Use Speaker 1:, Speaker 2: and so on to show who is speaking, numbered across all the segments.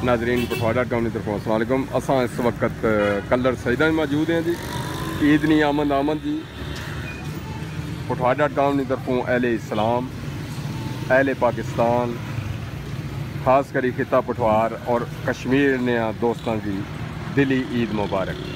Speaker 1: नाजरीन पठवाड़ा.com की तरफ अस्सलाम वालेकुम। असां इस वक्त कलर सजदा में मौजूद हैं जी। ईद नी आमद जी। पठवाड़ा.com की तरफों अहले इस्लाम, अहले पाकिस्तान, खास करी खिता पठवार और कश्मीर ने दोस्तों की दिली ईद मुबारक।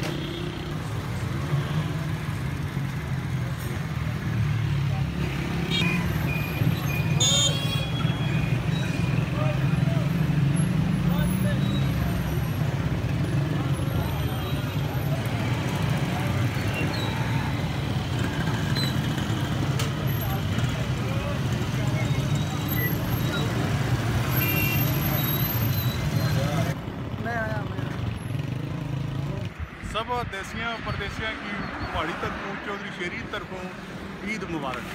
Speaker 2: सब देसियाँ परदेसियाँ की पहाड़ी तरफों चौधरी शेरी तरफों ईद मुबारक।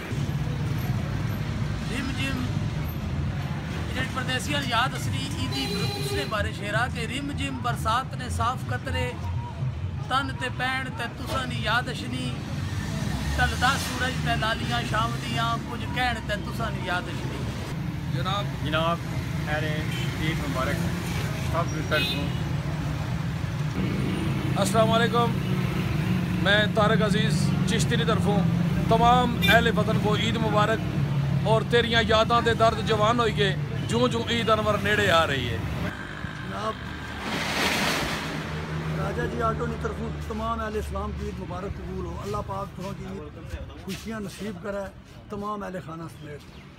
Speaker 3: जिम जिम परदेसियां याद असली ईदी उसने बारे शेरा के रिम जिम बरसात ने साफ कतरे तन ते पैण ते तुसा नी याद अशनी ढलदा सूरज ते लालियां शाम दियां कुछ कहण ते तुसा नी याद अशनी।
Speaker 4: जनाब अरे ईद मुबारक सब तरफों।
Speaker 5: अस्सलाम वालेकुम। मैं तारक अजीज़ चिश्ती की तरफों तमाम अहले वतन को ईद मुबारक और तेरियां यादां दे दर्द जवान हो गए जूं जूं ईद अनवर नेड़े आ रही है।
Speaker 6: जनाब राजा जी आटो की तरफों तमाम अहले इस्लाम की ईद मुबारक कबूल हो। अल्लाह पाक तुम की ईद खुशियाँ नसीब करे तमाम अहले खाना समेत।